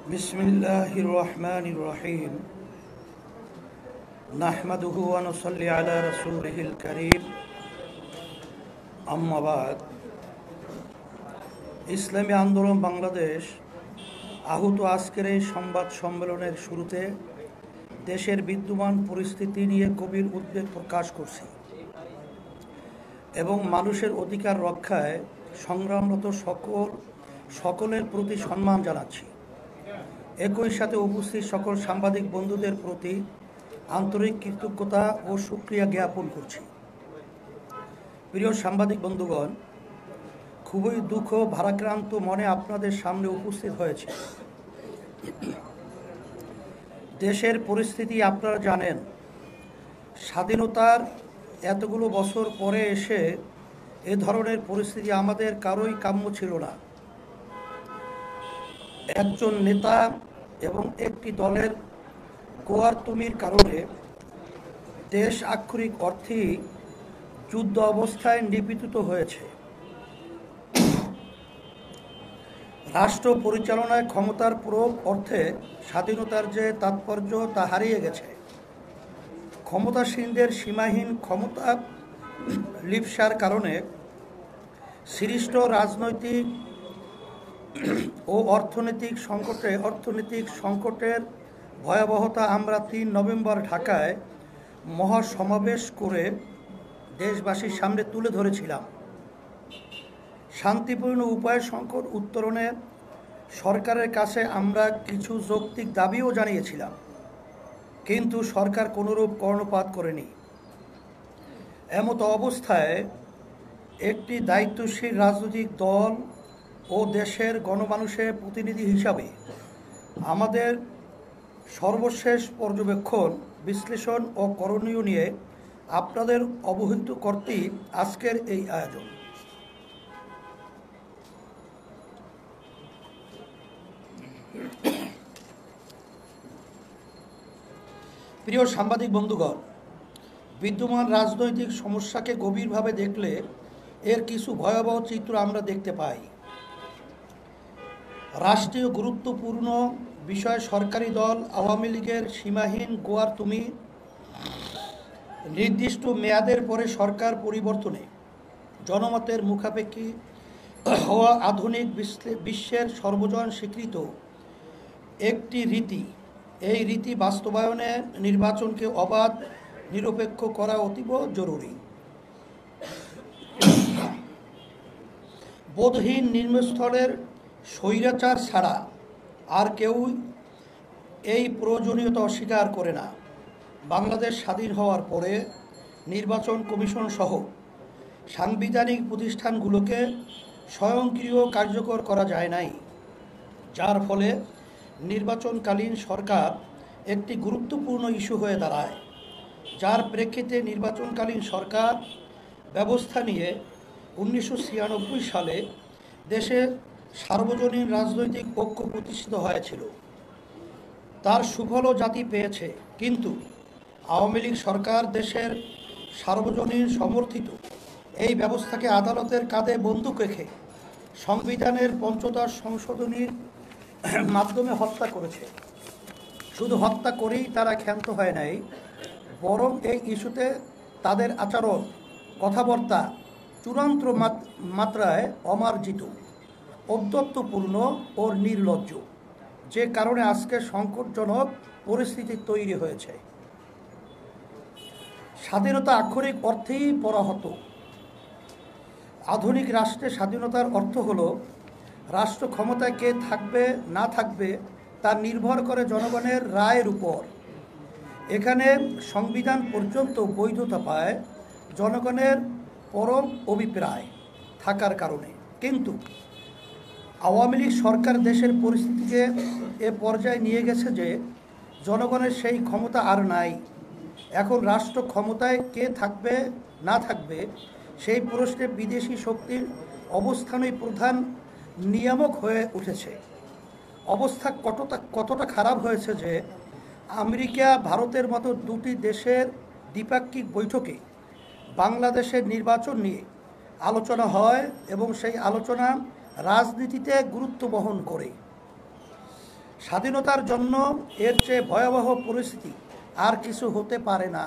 बिस्मिल्लाहिर रहमानिर रहीम नहमदुहु व नुसल्ली अला रसूलिहिल करीम अम्मा बाद ইসলামী আন্দোলন বাংলাদেশ আহত আজকের এই সংবাদ সম্মেলনের শুরুতে দেশের বিদ্যমান পরিস্থিতি নিয়ে গভীর উদ্বেগ প্রকাশ করছি এবং মানুষের অধিকার রক্ষায় সংগ্রামরত সকলের প্রতি সম্মান জানাচ্ছি। একই সাথে উপস্থিত সকল সাংবাদিক বন্ধুদের প্রতি আন্তরিক কৃতজ্ঞতা ও শুকরিয়া জ্ঞাপন করছি। প্রিয় সাংবাদিক বন্ধুগণ, খুবই দুঃখ ভারাক্রান্ত মনে আপনাদের সামনে উপস্থিত হয়েছে। দেশের পরিস্থিতি আপনারা জানেন। স্বাধীনতার এতগুলো বছর পরে এসে এ ধরনের পরিস্থিতি আমাদের কারোই কাম্য ছিল না। একজন নেতা এবং একটি দলের কোয়ারতুমির কারণে দেশ আক্ষরিক অর্থেই যুদ্ধ অবস্থায় নিপীড়িত হয়েছে। রাষ্ট্র পরিচালনায় ক্ষমতার প্রয়োগ অর্থে স্বাধীনতার যে তাৎপর্য তা হারিয়ে গেছে। ক্ষমতাসীনদের সীমাহীন ক্ষমতা লিপ্সার কারণে সৃষ্ট রাজনৈতিক ও অর্থনৈতিক সংকটের ভয়াবহতা আমরা ৩ নভেম্বর ঢাকায় মহাসমাবেশ করে দেশবাসীর সামনে তুলে ধরেছিলাম। শান্তিপূর্ণ উপায়ে সংকট উত্তরণে সরকারের কাছে আমরা কিছু যৌক্তিক দাবিও জানিয়েছিলাম, কিন্তু সরকার কোনোরূপ কর্ণপাত করেনি। এমত অবস্থায় একটি দায়িত্বশীল রাজনৈতিক দল ও দেশের গণমানুষের প্রতিনিধি হিসাবে আমাদের সর্বশেষ পর্যবেক্ষণ, বিশ্লেষণ ও করণীয় নিয়ে আপনাদের অবহিত করতেই আজকের এই আয়োজন। প্রিয় সাংবাদিক বন্ধুগণ, বিদ্যমান রাজনৈতিক সমস্যাকে গভীরভাবে দেখলে এর কিছু ভয়াবহ চিত্র আমরা দেখতে পাই। রাষ্ট্রীয় গুরুত্বপূর্ণ বিষয় সরকারি দল আওয়ামী লীগের সীমাহীন গোয়ারতুমি, নির্দিষ্ট মেয়াদের পরে সরকার পরিবর্তনে জনমতের মুখাপেক্ষী হওয়া আধুনিক বিশ্বের সর্বজন স্বীকৃত একটি রীতি। এই রীতি বাস্তবায়নে নির্বাচনকে অবাধ নিরপেক্ষ করা অতীব জরুরি। বোধহীন নিম্নস্তরের স্বৈরাচার ছাড়া আর কেউ এই প্রয়োজনীয়তা অস্বীকার করে না। বাংলাদেশ স্বাধীন হওয়ার পরে নির্বাচন কমিশন সহ সাংবিধানিক প্রতিষ্ঠানগুলোকে স্বয়ংক্রিয় কার্যকর করা যায় নাই, যার ফলে নির্বাচনকালীন সরকার একটি গুরুত্বপূর্ণ ইস্যু হয়ে দাঁড়ায়। যার প্রেক্ষিতে নির্বাচনকালীন সরকার ব্যবস্থা নিয়ে 1996 সালে দেশে সার্বজনীন রাজনৈতিক ঐক্য প্রতিষ্ঠিত হয়েছিল। তার সুফলও জাতি পেয়েছে, কিন্তু আওয়ামী লীগ সরকার দেশের সার্বজনীন সমর্থিত এই ব্যবস্থাকে আদালতের কাঁধে বন্দুক রেখে সংবিধানের ৫০ সংশোধনীর মাধ্যমে হত্যা করেছে। শুধু হত্যা করেই তারা ক্ষান্ত হয় নাই, বরং এই ইস্যুতে তাদের আচরণ, কথাবার্তা চূড়ান্ত মাত্রায় অমার্জিত, ঔদ্ধত্যপূর্ণ ও নির্লজ্জ, যে কারণে আজকে সংকটজনক পরিস্থিতি তৈরি হয়েছে। স্বাধীনতা আক্ষরিক অর্থেই পরাহত। আধুনিক রাষ্ট্রের স্বাধীনতার অর্থ হলো রাষ্ট্র ক্ষমতায় কে থাকবে না থাকবে তা নির্ভর করে জনগণের রায়ের উপর। এখানে সংবিধান পর্যন্ত বৈধতা পায় জনগণের পরম অভিপ্রায় থাকার কারণে। কিন্তু আওয়ামী লীগ সরকার দেশের পরিস্থিতিকে এ পর্যায়ে নিয়ে গেছে যে জনগণের সেই ক্ষমতা আর নাই। এখন রাষ্ট্র ক্ষমতায় কে থাকবে না থাকবে সেই প্রশ্নে বিদেশি শক্তির অবস্থানই প্রধান নিয়ামক হয়ে উঠেছে। অবস্থা কতটা খারাপ হয়েছে যে আমেরিকা, ভারতের মতো দুটি দেশের দ্বিপাক্ষিক বৈঠকে বাংলাদেশের নির্বাচন নিয়ে আলোচনা হয় এবং সেই আলোচনা রাজনীতিতে গুরুত্ব বহন করে। স্বাধীনতার জন্য এর চেয়ে ভয়াবহ পরিস্থিতি আর কিছু হতে পারে না।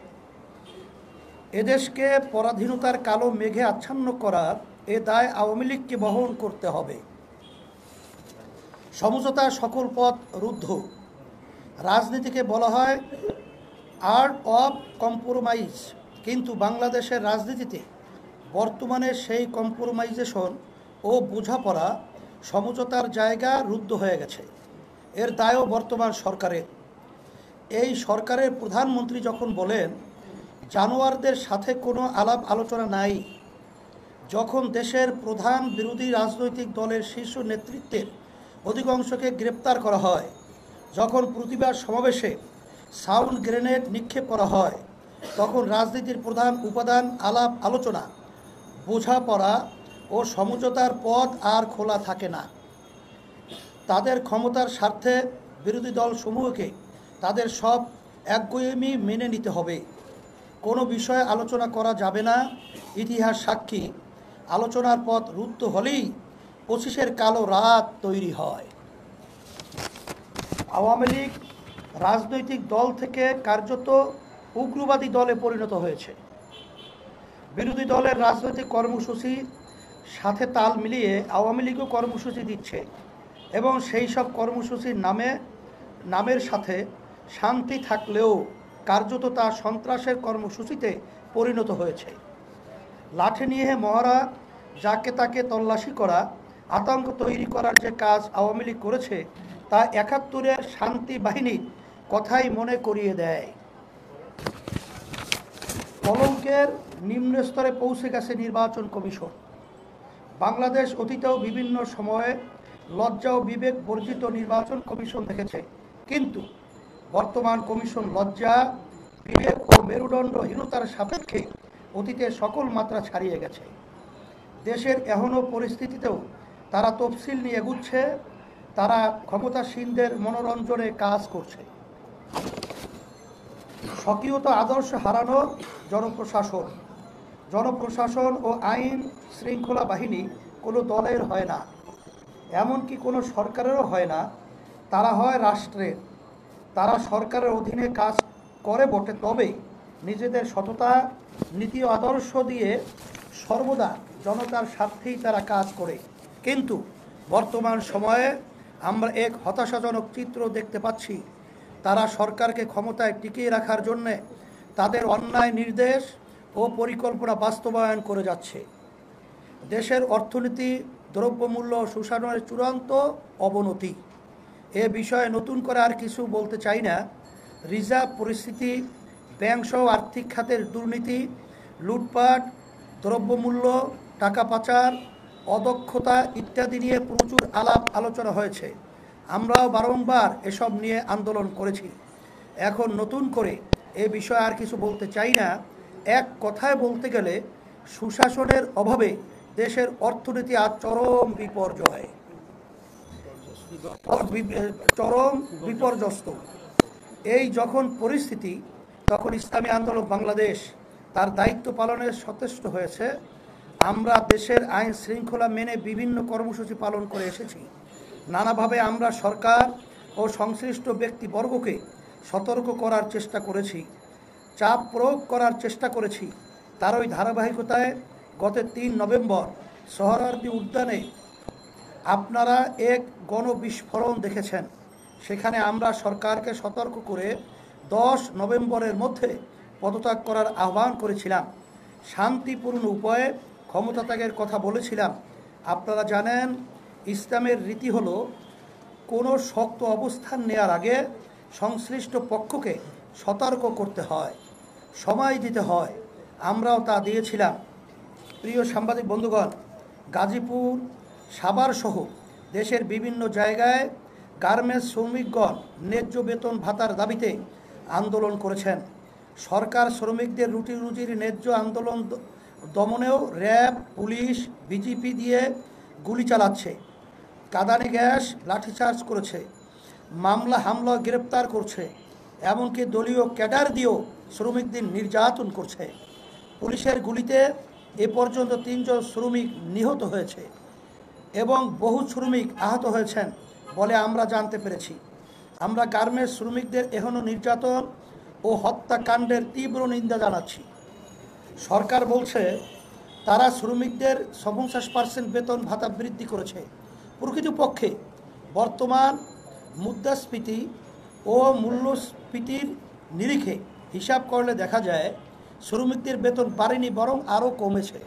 এদেশকে পরাধীনতার কালো মেঘে আচ্ছন্ন করার এ দায় আওয়ামী লীগকে বহন করতে হবে। সমঝোতার সকল পথ রুদ্ধ। রাজনীতিকে বলা হয় আর্ট অফ কম্প্রোমাইজ, কিন্তু বাংলাদেশের রাজনীতিতে বর্তমানে সেই কম্প্রোমাইজেশন ও বোঝাপড়া সমঝোতার জায়গা রুদ্ধ হয়ে গেছে। এর দায়ও বর্তমান সরকারের। এই সরকারের প্রধানমন্ত্রী যখন বলেন জানোয়ারদের সাথে কোনো আলাপ আলোচনা নাই, যখন দেশের প্রধান বিরোধী রাজনৈতিক দলের শীর্ষ নেতৃত্বের অধিকাংশকে গ্রেপ্তার করা হয়, যখন প্রতিবাদ সমাবেশে সাউন্ড গ্রেনেড নিক্ষেপ করা হয়, তখন রাজনীতির প্রধান উপাদান আলাপ আলোচনা, বোঝাপড়া ও সমঝোতার পথ আর খোলা থাকে না। তাদের ক্ষমতার স্বার্থে বিরোধী দল সমূহকে তাদের সব একগুঁয়েমি মেনে নিতে হবে। কোনো বিষয়ে আলোচনা করা যাবে না। ইতিহাস সাক্ষী, আলোচনার পথ রুদ্ধ হলেই 25-এর কালো রাত তৈরি হয়। আওয়ামী লীগ রাজনৈতিক দল থেকে কার্যত উগ্রবাদী দলে পরিণত হয়েছে। বিরোধী দলের রাজনৈতিক কর্মসূচির সাথে তাল মিলিয়ে আওয়ামী লীগও কর্মসূচি দিচ্ছে এবং সেই সব কর্মসূচির নামের সাথে শান্তি থাকলেও কার্যত তা সন্ত্রাসের কর্মসূচিতে পরিণত হয়েছে। লাঠি নিয়ে মহড়া, যাকে তাকে তল্লাশি করা, আতঙ্ক তৈরি করার যে কাজ আওয়ামী লীগ করেছে তা ৭১-এর শান্তি বাহিনীর কথাই মনে করিয়ে দেয়। কলঙ্কের নিম্ন স্তরে পৌঁছে গেছে নির্বাচন কমিশন। বাংলাদেশ অতীতেও বিভিন্ন সময়ে লজ্জা ও বিবেক বর্জিত নির্বাচন কমিশন দেখেছে, কিন্তু বর্তমান কমিশন লজ্জা, বিবেক ও মেরুদণ্ডহীনতার সাপেক্ষে অতীতের সকল মাত্রা ছাড়িয়ে গেছে। দেশের এখনও পরিস্থিতিতেও তারা তফসিল নিয়ে এগুচ্ছে, তারা ক্ষমতাসীনদের মনোরঞ্জনে কাজ করছে। স্বকীয়তা আদর্শ হারানো জনপ্রশাসন ও আইন শৃঙ্খলা বাহিনী কোনো দলের হয় না, এমনকি কোনো সরকারেরও হয় না। তারা হয় রাষ্ট্রের। তারা সরকারের অধীনে কাজ করে বটে, তবে নিজেদের সততা, নীতি ও আদর্শ দিয়ে সর্বদা জনতার স্বার্থেই তারা কাজ করে। কিন্তু বর্তমান সময়ে আমরা এক হতাশাজনক চিত্র দেখতে পাচ্ছি। তারা সরকারকে ক্ষমতায় টিকিয়ে রাখার জন্যে তাদের অন্যায় নির্দেশ ও পরিকল্পনা বাস্তবায়ন করে যাচ্ছে। দেশের অর্থনীতি, দ্রব্যমূল্য সুশাসনের চূড়ান্ত অবনতি। এ বিষয়ে নতুন করে আর কিছু বলতে চাই না। রিজার্ভ পরিস্থিতি, ব্যাংকসহ আর্থিক খাতের দুর্নীতি, লুটপাট, দ্রব্যমূল্য, টাকা পাচার, অদক্ষতা ইত্যাদি নিয়ে প্রচুর আলাপ আলোচনা হয়েছে। আমরাও বারংবার এসব নিয়ে আন্দোলন করেছি। এখন নতুন করে এ বিষয়ে আর কিছু বলতে চাই না। এক কথায় বলতে গেলে সুশাসনের অভাবে দেশের অর্থনীতি আজ চরম বিপর্যস্ত। এই যখন পরিস্থিতি, তখন ইসলামী আন্দোলন বাংলাদেশ তার দায়িত্ব পালনে সচেষ্ট হয়েছে। আমরা দেশের আইন শৃঙ্খলা মেনে বিভিন্ন কর্মসূচি পালন করে এসেছি। নানাভাবে আমরা সরকার ও সংশ্লিষ্ট ব্যক্তিবর্গকে সতর্ক করার চেষ্টা করেছি, চাপ প্রয়োগ করার চেষ্টা করেছি। তারই ধারাবাহিকতায় গত ৩ নভেম্বর সোহরাওয়ার্দী উদ্যানে আপনারা এক গণবিস্ফোরণ দেখেছেন। সেখানে আমরা সরকারকে সতর্ক করে 10 নভেম্বরের মধ্যে পদত্যাগ করার আহ্বান করেছিলাম। শান্তিপূর্ণ উপায়ে ক্ষমতা ত্যাগের কথা বলেছিলাম। আপনারা জানেন, ইসলামের রীতি হলো কোনো শক্ত অবস্থান নেওয়ার আগে সংশ্লিষ্ট পক্ষকে সতর্ক করতে হয়, সময় দিতে হয়। আমরাও তা দিয়েছিলাম। প্রিয় সাংবাদিক বন্ধুগণ, গাজীপুর, সাভার সহ দেশের বিভিন্ন জায়গায় গার্মেন্টস শ্রমিকগণ ন্যায্য বেতন ভাতার দাবিতে আন্দোলন করেছেন। সরকার শ্রমিকদের রুটি রুজির ন্যায্য আন্দোলন দমনেও র্যাব, পুলিশ, বিজিপি দিয়ে গুলি চালাচ্ছে, কাঁদানে গ্যাস, লাঠিচার্জ করেছে, মামলা হামলা গ্রেপ্তার করছে, এমনকি দলীয় ক্যাডার দিয়েও শ্রমিকদের নির্যাতন করছে। পুলিশের গুলিতে এ পর্যন্ত 3 জন শ্রমিক নিহত হয়েছে এবং বহু শ্রমিক আহত হয়েছেন। বলে আমরা জানতে পেরেছি। আমরা গার্মেন্টস শ্রমিকদের এখনও নির্যাতন ও হত্যাকাণ্ডের তীব্র নিন্দা জানাচ্ছি। সরকার বলছে তারা শ্রমিকদের ৫০% বেতন ভাতা বৃদ্ধি করেছে। প্রকৃতপক্ষে বর্তমান মুদ্রাস্ফীতি ও মূল্যস্ফীতির নিরিখে হিসাব করলে দেখা যায় শ্রমিকদের বেতন বাড়েনি, বরং আরও কমেছে।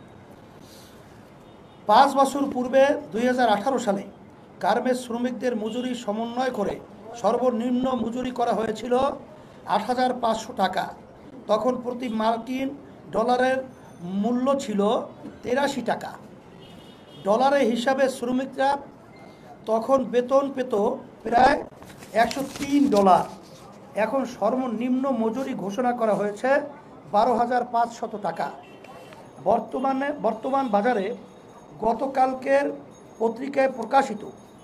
৫ বছর পূর্বে ২০১৮ সালে গার্মেন্টস শ্রমিকদের মজুরি সমন্বয় করে সর্বনিম্ন মজুরি করা হয়েছিল ৮,৫০০ টাকা। তখন প্রতি মার্কিন ডলারের মূল্য ছিল ৮৩ টাকা। ডলারের হিসাবে শ্রমিকরা তখন বেতন পেত প্রায় $১০৩। এখন সর্বনিম্ন মজুরি ঘোষণা করা হয়েছে ১২,৫০০ টাকা। বর্তমান বাজারে গতকালকের পত্রিকায় প্রকাশিত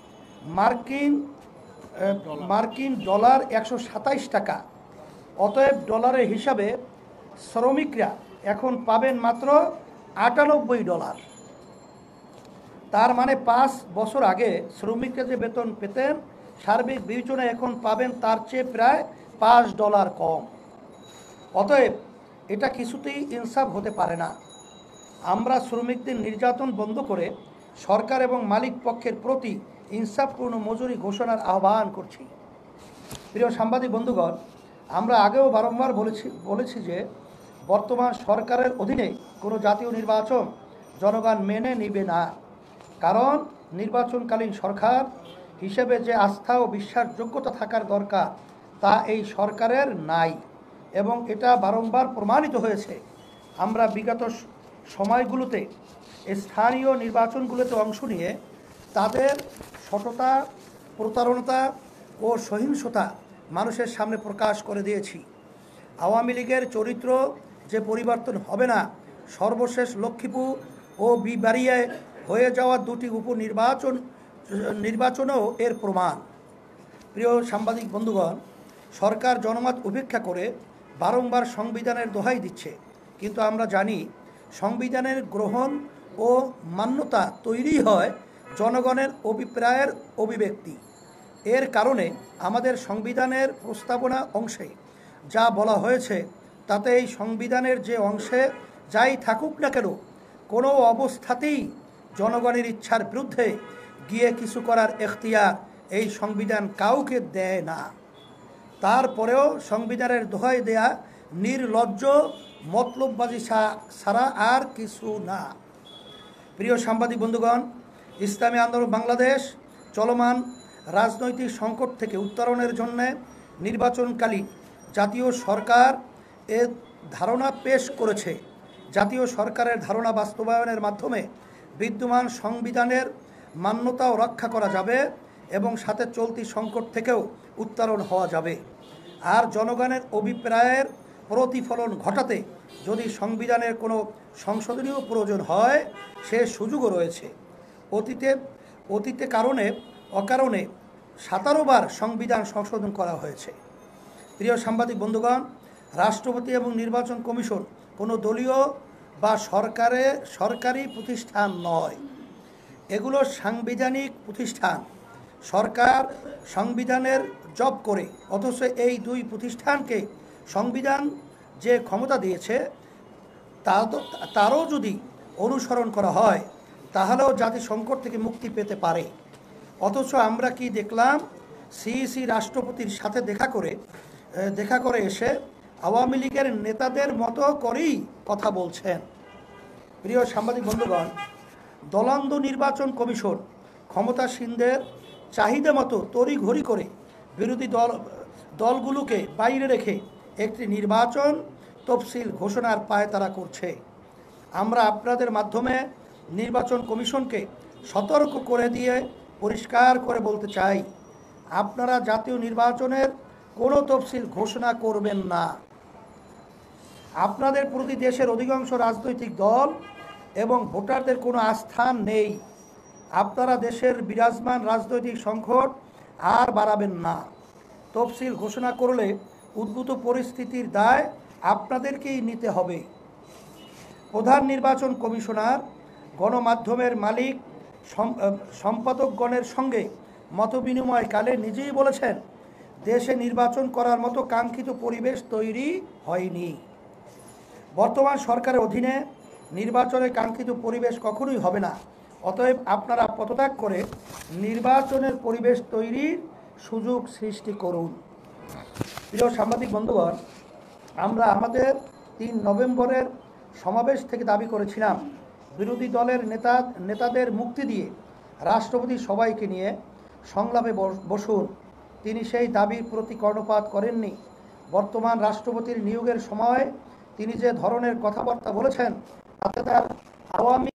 মার্কিন ডলার ১২৭ টাকা। অতএব ডলারের হিসাবে শ্রমিকরা এখন পাবেন মাত্র $৯৮। তার মানে ৫ বছর আগে শ্রমিকরা যে বেতন পেতেন সার্বিক বিবেচনায় এখন পাবেন তার চেয়ে প্রায় $৫ কম। অতএব এটা কিছুতেই ইনসাফ হতে পারে না। আমরা শ্রমিকদের নির্যাতন বন্ধ করে সরকার এবং মালিক পক্ষের প্রতি ইনসাফপূর্ণ মজুরি ঘোষণার আহ্বান করছি। প্রিয় সাংবাদিক বন্ধুগণ, আমরা আগেও বারংবার বলেছি যে বর্তমান সরকারের অধীনে কোনো জাতীয় নির্বাচন জনগণ মেনে নিবে না। কারণ নির্বাচনকালীন সরকার হিসেবে যে আস্থা ও বিশ্বাসযোগ্যতা থাকার দরকার তা এই সরকারের নাই, এবং এটা বারংবার প্রমাণিত হয়েছে। আমরা বিগত সময়গুলোতে স্থানীয় নির্বাচনগুলোতে অংশ নিয়ে তাদের সততা, প্রতারণা ও সহিংসতা মানুষের সামনে প্রকাশ করে দিয়েছি। আওয়ামী লীগের চরিত্র যে পরিবর্তন হবে না, সর্বশেষ লক্ষ্মীপুর ও বিবাড়িয়ায় হয়ে যাওয়া দুটি নির্বাচনেও এর প্রমাণ। প্রিয় সাংবাদিক বন্ধুগণ, সরকার জনমত উপেক্ষা করে বারংবার সংবিধানের দোহাই দিচ্ছে, কিন্তু আমরা জানি সংবিধানের গ্রহণ ও মান্যতা তৈরি হয় জনগণের অভিপ্রায়ের অভিব্যক্তি। এর কারণে আমাদের সংবিধানের প্রস্তাবনা অংশে যা বলা হয়েছে তাতে এই সংবিধানের যে অংশে যাই থাকুক না কেন, কোনো অবস্থাতেই জনগণের ইচ্ছার বিরুদ্ধে গিয়ে কিছু করার এখতিয়ার এই সংবিধান কাউকে দেয় না। তারপরেও সংবিধানের দোহাই দেয়া নির্লজ্জ মতলববাজি ছাড়া আর কিছু না। প্রিয় সাংবাদিক বন্ধুগণ, ইসলামী আন্দোলন বাংলাদেশ চলমান রাজনৈতিক সংকট থেকে উত্তরণের জন্য নির্বাচনকালীন জাতীয় সরকার এর ধারণা পেশ করেছে। জাতীয় সরকারের ধারণা বাস্তবায়নের মাধ্যমে বিদ্যমান সংবিধানের মান্যতাও রক্ষা করা যাবে এবং সাথে চলতি সংকট থেকেও উত্তরণ হওয়া যাবে। আর জনগণের অভিপ্রায়ের প্রতিফলন ঘটাতে যদি সংবিধানের কোনো সংশোধনীয় প্রয়োজন হয় সে সুযোগও রয়েছে। অতীতে অকারণে 17 বার সংবিধান সংশোধন করা হয়েছে। প্রিয় সাংবাদিক বন্ধুগণ, রাষ্ট্রপতি এবং নির্বাচন কমিশন কোনো দলীয় বা সরকারি প্রতিষ্ঠান নয়, এগুলো সাংবিধানিক প্রতিষ্ঠান। সরকার সংবিধানের জব করে, অথচ এই দুই প্রতিষ্ঠানকে সংবিধান যে ক্ষমতা দিয়েছে তারও যদি অনুসরণ করা হয় তাহলেও জাতি সংকট থেকে মুক্তি পেতে পারে। অথচ আমরা কি দেখলাম, সিইসি রাষ্ট্রপতির সাথে দেখা করে এসে আওয়ামী লীগের নেতাদের মতো করেই কথা বলছেন। প্রিয় সাংবাদিক বন্ধুগণ, দলান্দ নির্বাচন কমিশন ক্ষমতাসীনদের চাহিদা মতো তড়িঘড়ি করে বিরোধী দলগুলোকে বাইরে রেখে একটি নির্বাচন তফসিল ঘোষণার পায়তারা করছে। আমরা আপনাদের মাধ্যমে নির্বাচন কমিশনকে সতর্ক করে দিয়ে পরিষ্কার করে বলতে চাই, আপনারা জাতীয় নির্বাচনের কোনো তফসিল ঘোষণা করবেন না। আপনাদের প্রতি দেশের অধিকাংশ রাজনৈতিক দল এবং ভোটারদের কোনো আস্থা নেই। আপনারা দেশের বিরাজমান রাজনৈতিক সংকট আর বাড়াবেন না। তফসিল ঘোষণা করলে উদ্ভূত পরিস্থিতির দায় আপনাদেরকেই নিতে হবে। প্রধান নির্বাচন কমিশনার গণমাধ্যমের মালিক সম্পাদকগণের সঙ্গে মতবিনিময়কালে নিজেই বলেছেন, দেশে নির্বাচন করার মতো কাঙ্ক্ষিত পরিবেশ তৈরি হয়নি। বর্তমান সরকারের অধীনে নির্বাচনের কাঙ্ক্ষিত পরিবেশ কখনোই হবে না। অতএব আপনারা পদত্যাগ করে নির্বাচনের পরিবেশ তৈরির সুযোগ সৃষ্টি করুন। প্রিয় সাংবাদিক বন্ধুগণ, আমরা আমাদের 3 নভেম্বরের সমাবেশ থেকে দাবি করেছিলাম, বিরোধী দলের নেতাদের মুক্তি দিয়ে রাষ্ট্রপতি সবাইকে নিয়ে সংলাপে বসুন। তিনি সেই দাবির প্রতি কর্ণপাত করেননি। বর্তমান রাষ্ট্রপতির নিয়োগের সময় তিনি যে ধরনের কথাবার্তা বলেছেন, তাতে তার আওয়ামী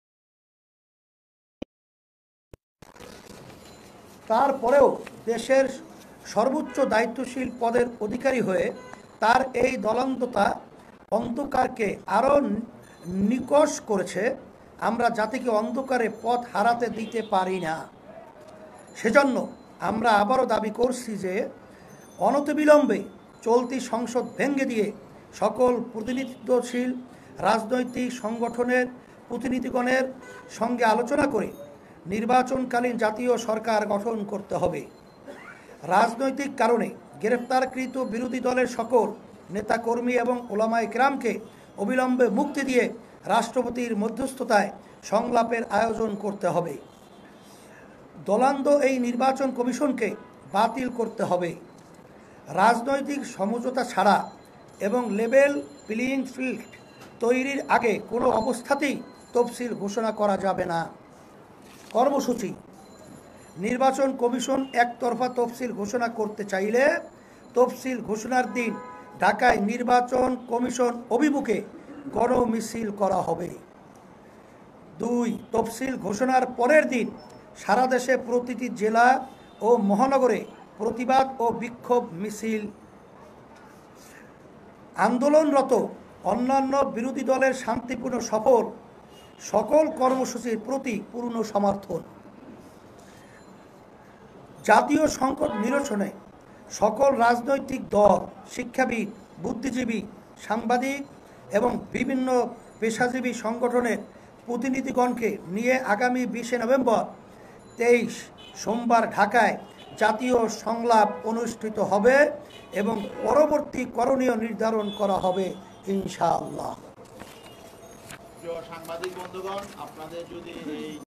তারপরেও দেশের সর্বোচ্চ দায়িত্বশীল পদের অধিকারী হয়ে তার এই দলান্ধতা অন্ধকারকে আরও নিকষ করেছে। আমরা জাতিকে অন্ধকারে পথ হারাতে দিতে পারি না। সেজন্য আমরা আবারও দাবি করছি যে অনতিবিলম্বে চলতি সংসদ ভেঙে দিয়ে সকল প্রতিনিধিত্বশীল রাজনৈতিক সংগঠনের প্রতিনিধিগণের সঙ্গে আলোচনা করে নির্বাচনকালীন জাতীয় সরকার গঠন করতে হবে। রাজনৈতিক কারণে গ্রেফতারকৃত বিরোধী দলের সকল নেতাকর্মী এবং ওলামায়ে কেরামকে অবিলম্বে মুক্তি দিয়ে রাষ্ট্রপতির মধ্যস্থতায় সংলাপের আয়োজন করতে হবে। দলান্ধ এই নির্বাচন কমিশনকে বাতিল করতে হবে। রাজনৈতিক সমঝোতা ছাড়া এবং লেভেল প্লেইং ফিল্ড তৈরির আগে কোনো অবস্থাতেই তফসিল ঘোষণা করা যাবে না। কর্মসূচি: নির্বাচন কমিশন একতরফা তফসিল ঘোষণা করতে চাইলে তফসিল ঘোষণার দিন ঢাকায় নির্বাচন কমিশন অভিমুখে গণমিছিল করা হবে। 2. তফসিল ঘোষণার পরের দিন সারা দেশে প্রতিটি জেলা ও মহানগরে প্রতিবাদ ও বিক্ষোভ মিছিল। আন্দোলনরত অন্যান্য বিরোধী দলের শান্তিপূর্ণ সফল সকল কর্মসূচির প্রতি পূর্ণ সমর্থন। জাতীয় সংকট নিরসনে সকল রাজনৈতিক দল, শিক্ষাবিদ, বুদ্ধিজীবী, সাংবাদিক এবং বিভিন্ন পেশাজীবী সংগঠনের প্রতিনিধিগণকে নিয়ে আগামী 20 নভেম্বর 23 সোমবার ঢাকায় জাতীয় সংলাপ অনুষ্ঠিত হবে এবং পরবর্তী করণীয় নির্ধারণ করা হবে ইনশাআল্লাহ। সাংবাদিক বন্ধুগণ, আপনাদের যদি এই